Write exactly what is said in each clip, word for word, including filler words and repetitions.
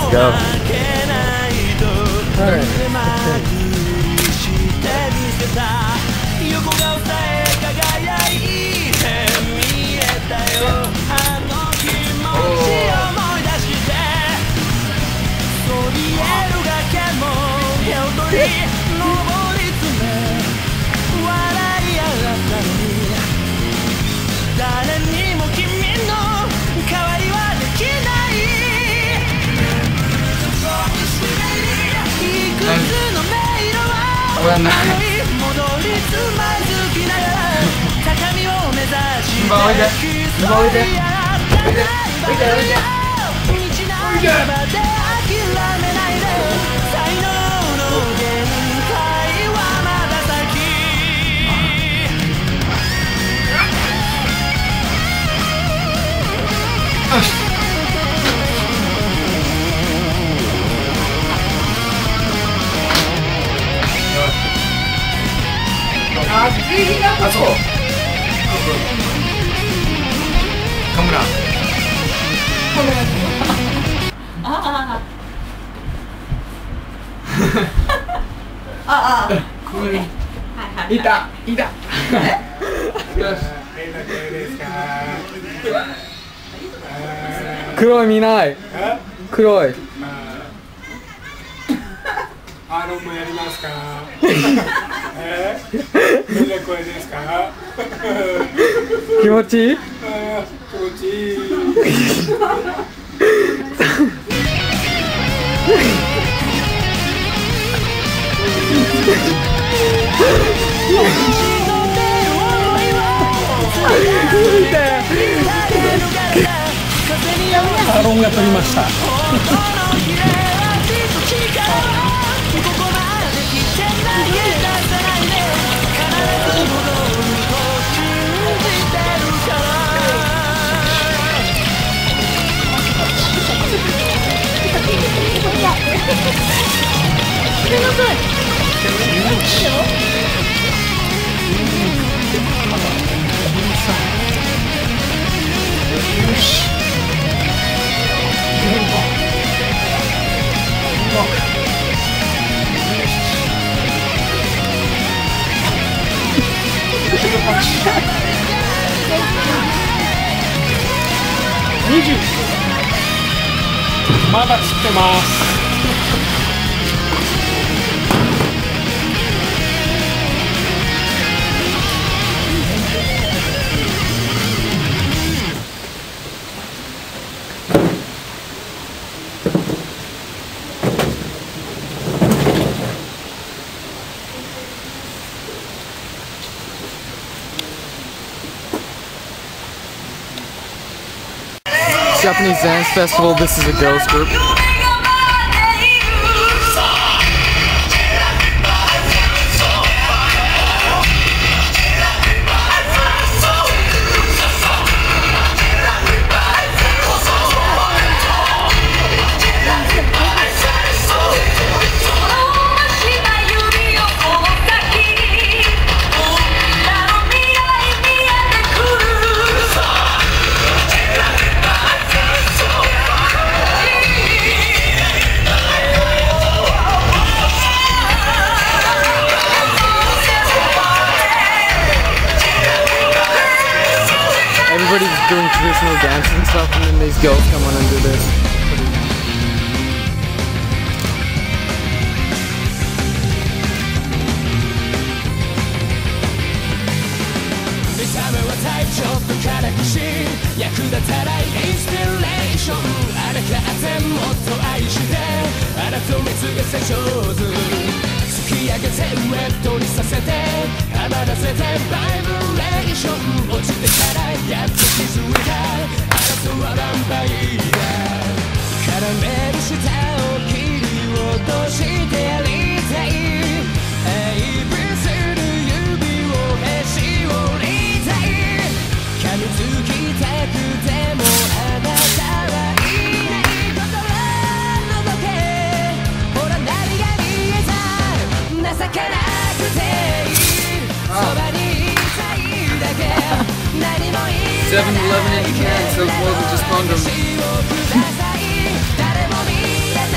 go. Ah, so. Kamera. Ah. Ah. Ah. いた、いた。よし。黒い見ない。黒い。 アロンもやりますか。えー、どんな声ですか。 気持ちいい。 気持ちいい。 アロンが取りました。にじゅうまだ釣ってます。 Japanese dance festival. This is a girls group. Everybody's doing traditional dance and stuff, and then these girls come on and do this. seven eleven in Japan sells more than just condoms.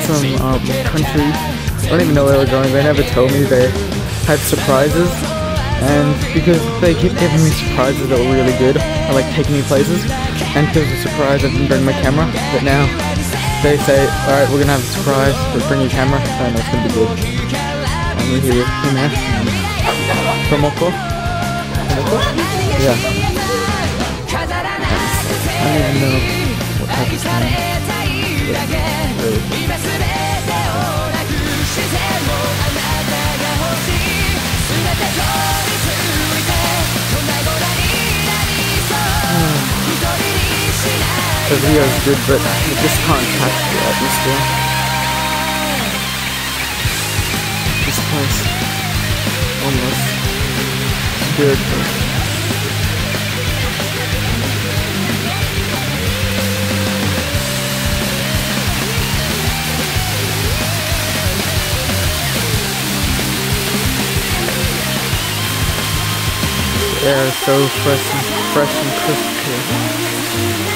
some um, country. I don't even know where we're going. They never told me they had surprises, and because they keep giving me surprises that were really good, I like taking me places. And because of the surprise, I didn't bring my camera. But now they say, all right, we're gonna have a surprise, but bring your camera. I know it's gonna be good. And we're here with him here from Montague. Yeah. I don't even know what type of time. The video is good, but I just can't catch the atmosphere. This place almost good. The air is so fresh and fresh and crisp here.